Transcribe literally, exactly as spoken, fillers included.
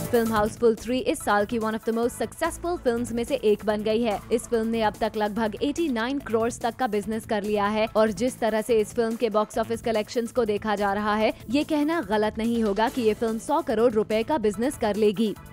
Film Housefull three इस साल की one of the most successful films में से एक बन गई है। इस फिल्म ने अब तक लगभग नवासी करोड़ तक का बिजनेस कर लिया है और जिस तरह से इस फिल्म के बॉक्स ऑफिस कलेक्शंस को देखा जा रहा है, ये कहना गलत नहीं होगा कि ये फिल्म सौ करोड़ रुपए का बिजनेस कर लेगी।